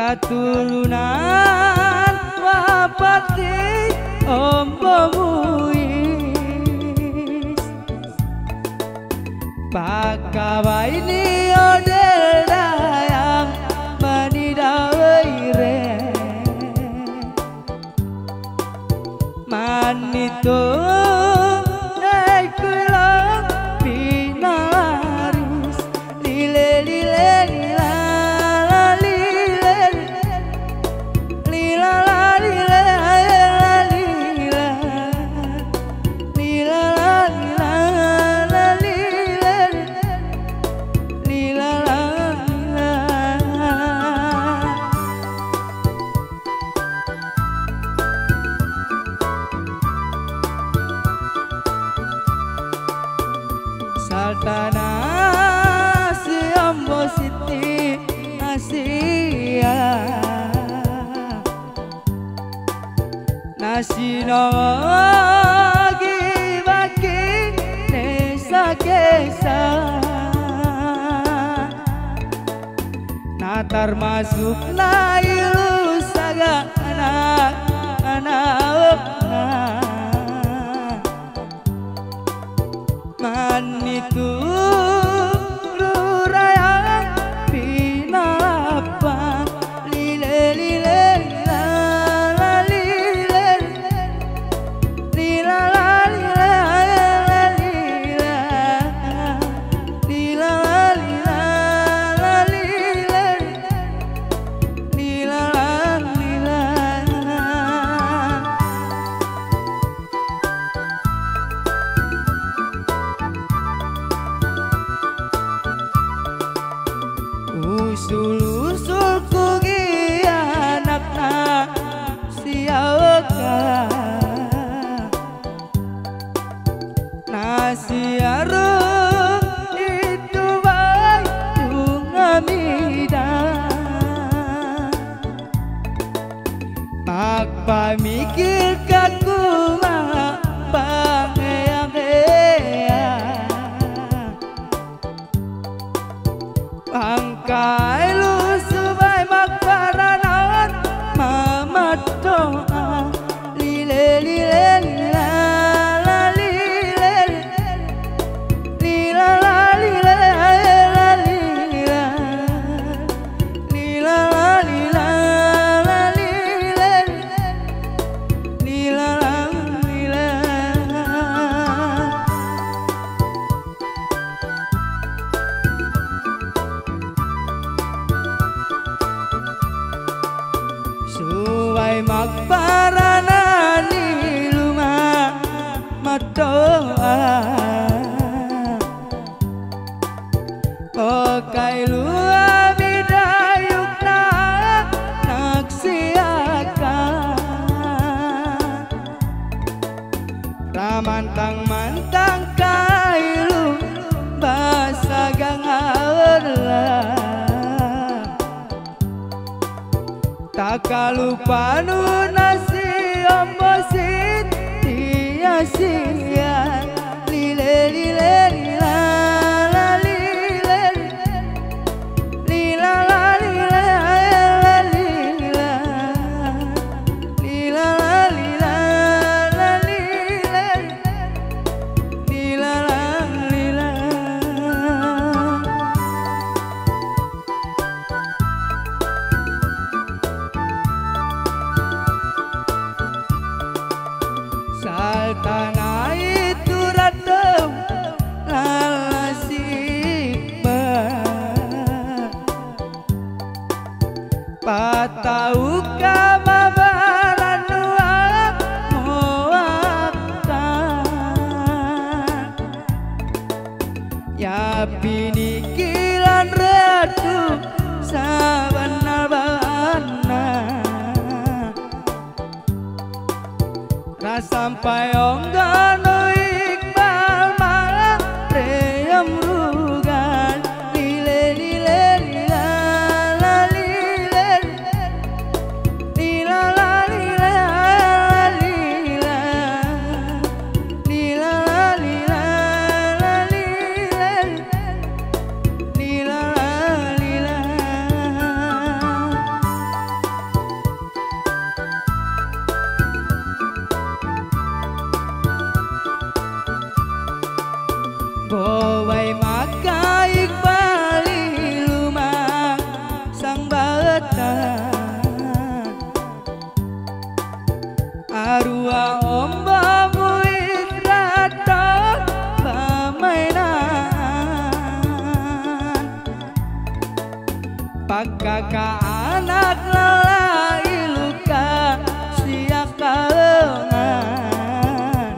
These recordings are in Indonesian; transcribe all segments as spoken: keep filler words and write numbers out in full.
katurunan wapati ombo muis pakawai ni odel dayang manidawire manito naikulang pinaris lile lile lila lile lila lila lila lila lila lila Sultana si Ambo Siti Asia nasi nogi baki desa kesa natar masuk na ilu saga anak anak manitu rurayang pinapang lile lile la la lile lila la lila lila lila lila la lile lila lila usul-usul kugi anakna siawaka nasi arum itu baik tungamida mak pamikir kakuma bangea-ngea angkai lu subai makbaranan mama doa lile lile lila la lile lila la lila la lila lila la lila la lile lila la lila suwai makbarana ni luma matoa pokai lua bidayukna naksiaka ramantang mantang kailu basagang aurla takalupa nu nasi Ambo Siti Asia lile lile lila la lile lila la lila lila lila la lila la lile lila la lila Sultana itu ratu lalasiba patau kamabaran nuak moaktan ya pinikilan ratu sabanabana sampai onggano iqbal malah reyam rugan lile lile lila la lile lila la lila lila lila la lila la lile lila la lila Bowai maka Iqbali lumah sang baletan arwah omba muid rata pamainan pakaka anak lalai luka siak kalengan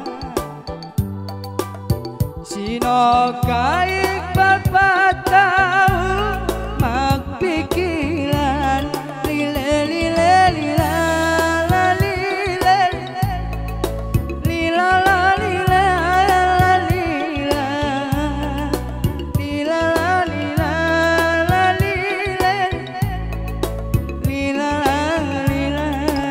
sinoka Iqbal patau mak pikiran lile lile lila la lile lila la lila la lila lila la lila la lile lila la lila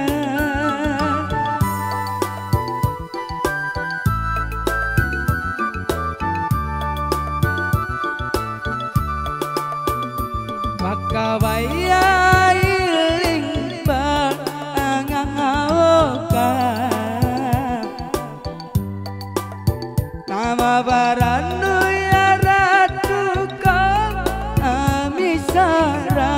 makawaya iling bang angangawoka nama barandu ya ratu kau amisara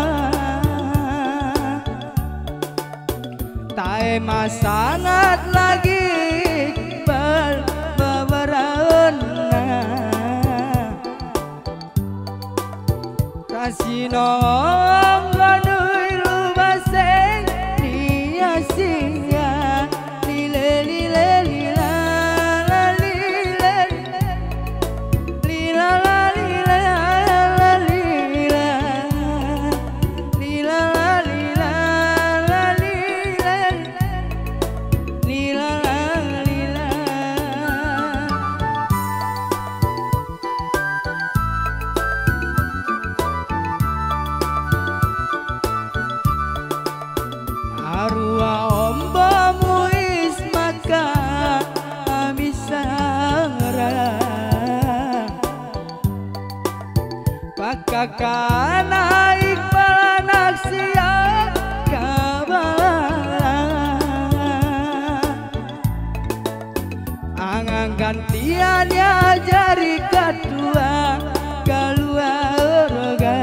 tae masangat lagi Iqbal babarana Kasino nganui lubaseng dia sia lile lile lila la lile lila la lila la lila lila la lila la lila lila la lila arwah omba muis maka amisara pakakana Iqbal anak siap kabala angang gantian ya jari kedua keluarga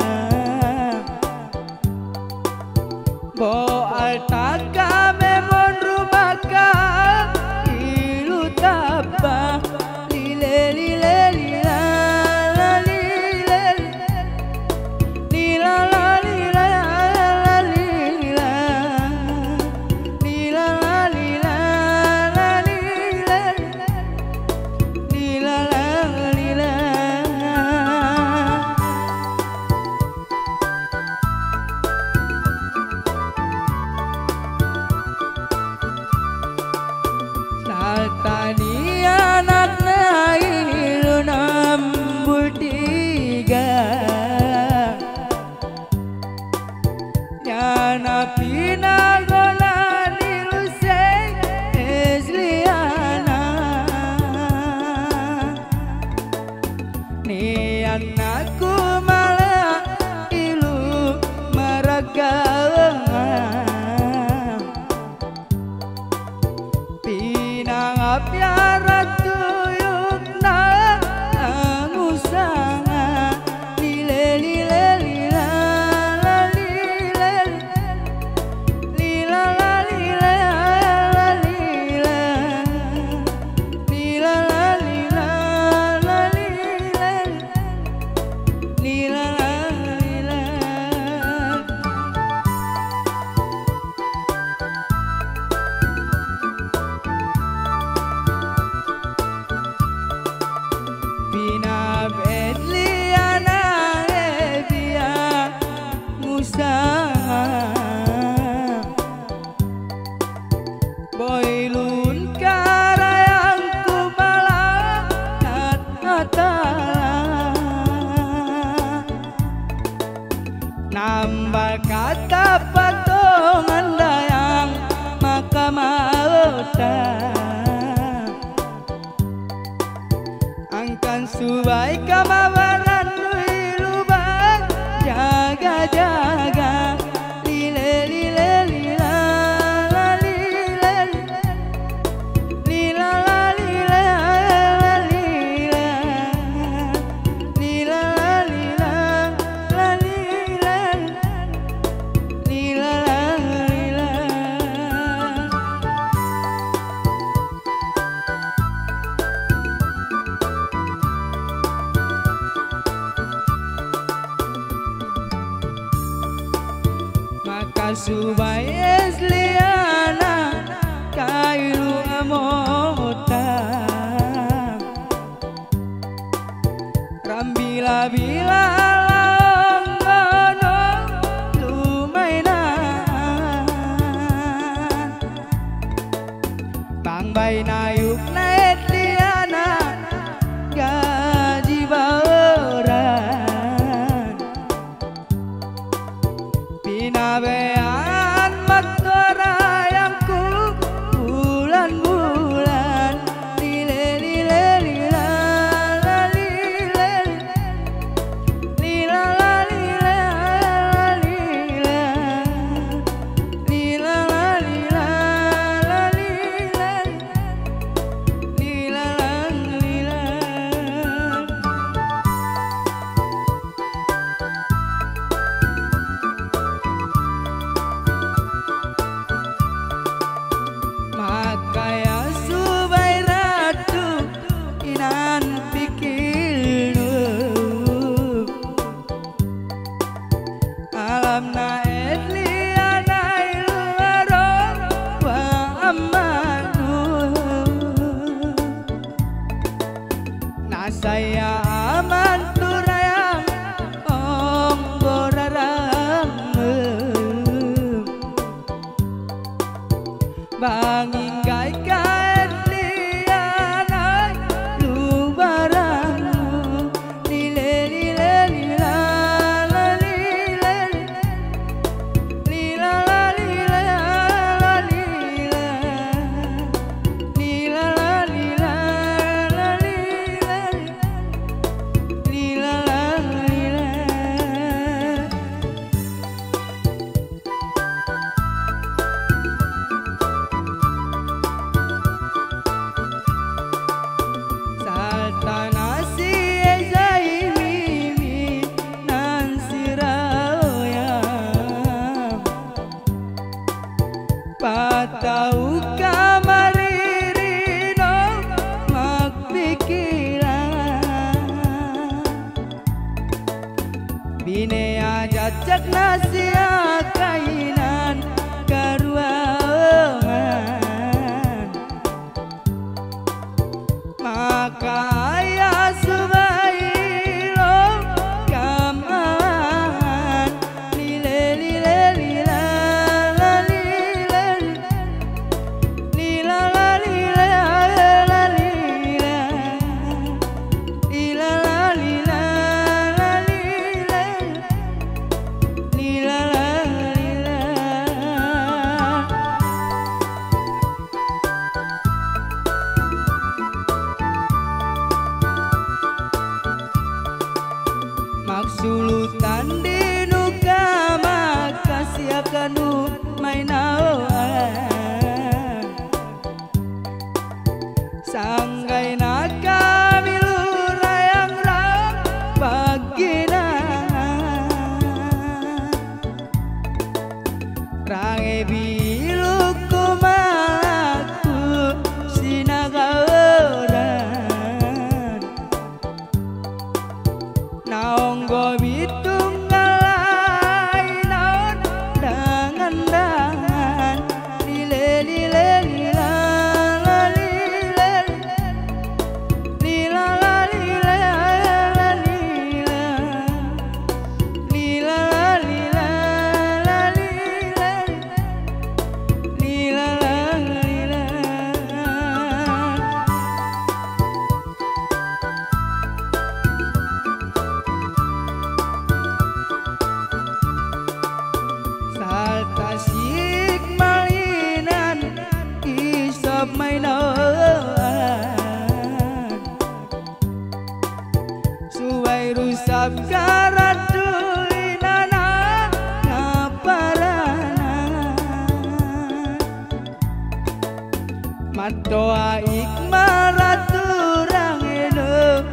Bo altaka memon rumaka ilu tapa lile lile lila la lile lila la lila la lila lila la lila la lila lila la lila Tani anaknya ilu nambul tiga Nyana pinagona nilu seng esliana Ni anakku malah ilu maragalengan Piara tuyukna angusanga lile lile lila la lile lila la lila la lila lila la lila la lila lila la lila Bina bedliana ebia musaha Boilun karayang kumala hatala Nambal kata patongan dayang maka mauta Angkan subai kamawaran lubang jaga-jaga lile lile lila la lile lila la lila la lila Subaya liana kailu amota rambila bila langgono lumainan pangbay nayuk naet liana gaji baoran pinabean matora yang ku bulan-bulan lile lile lila la lile lila la lila lila lila la lila la lila lila la lila. Makaya subay ratu inan pikirnu alam na etliana iluaro wa amanu nasaya aman turayang ong borarang banginggai kaet liana lubarangmu lile lile lila la lile lila la lila la lila lila la lila la lila lila la lila. Saltanasi ezaimi nansiraya patau kamaririno magpikiran binea jajak nasia kainan karuangan maka ayah subailo kaman lile lile lila la lile lila la lila la lila lila la lila la lila lila la lila. Maksulutan di nuka makasih akanu mainaoan sanggai naka milurayang rang bagina range bilu kumaku sinagaoran naonggo bitung ngalai naon dangan-dangan lile lile lila la lile lila la lila la lila lila la lila la lila lila la lila. Saltasik malinan isop mainoan suwai rusap karatu inana ngaparana matoa ikmaratu rangeno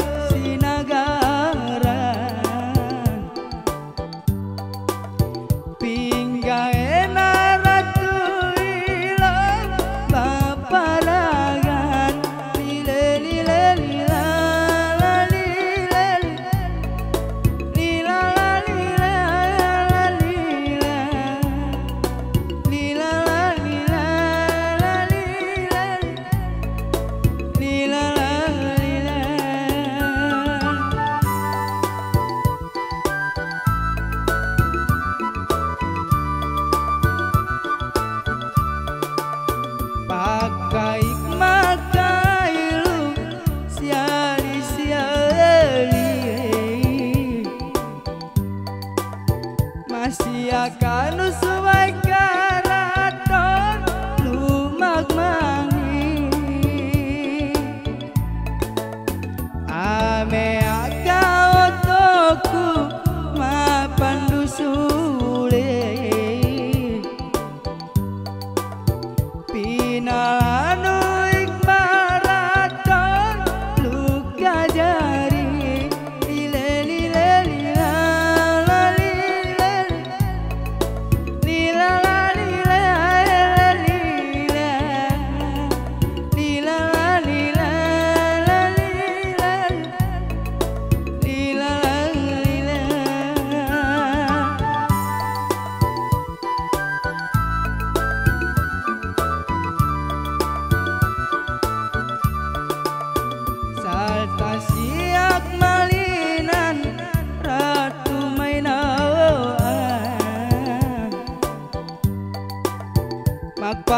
sinagaran pinggaena ratu ilang paparagan lile lile lila la lile lila la lila la lila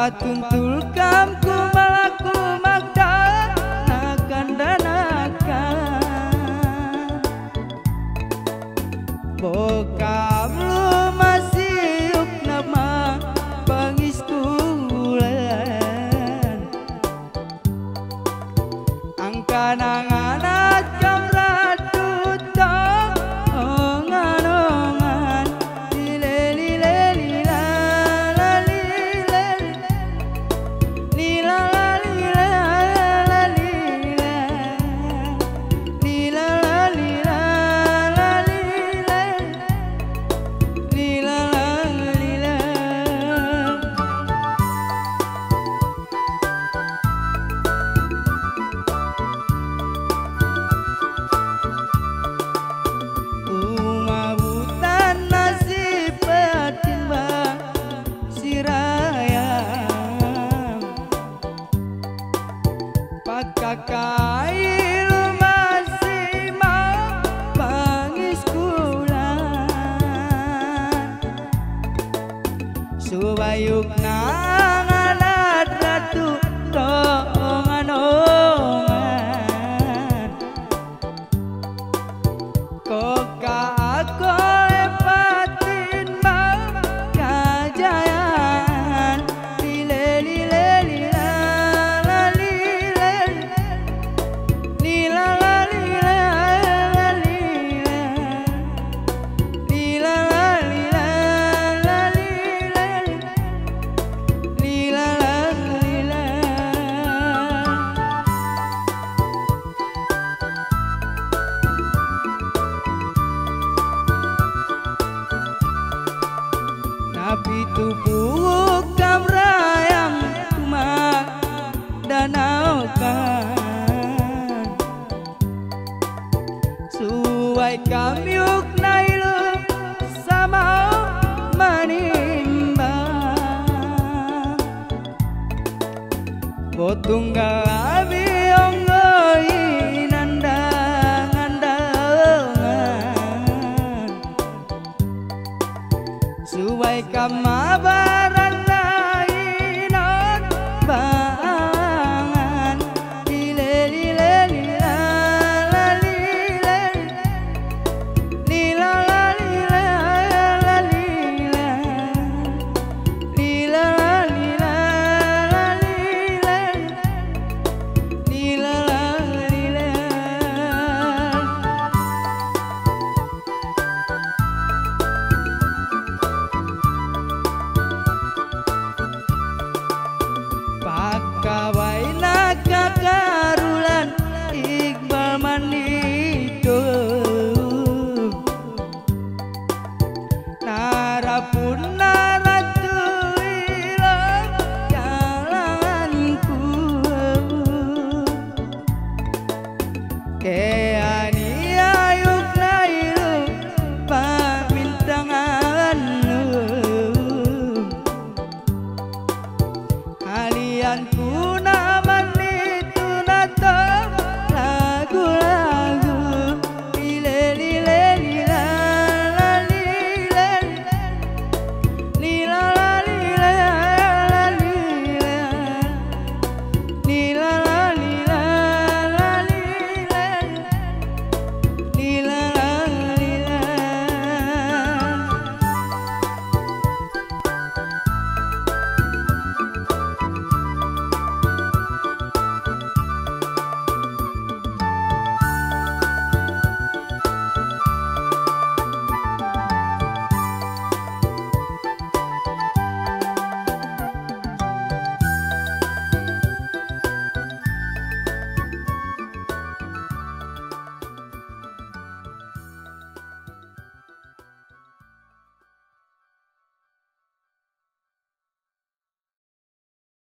patuntul kam kumalaku magda nakan danakan bokam lu masih yuk nama pangiskulan angkananganat kam ratu tak ongan-ongan lile lile lila la lile lila la lila la lila lila la lila la lila lila la lila umabutan nasib petimbang sirayam pakakai lu masih mau pangiskulan subayuk nanganat ratu rongan-ongan koka aku lepatin bang kajayaan lile lile lila la lile lila la lila la lila lila la lila la lila lila la lila Nabi tubuh kamrayang kumak danaukan suai kamyuk nailu sama manimbang botunggal abi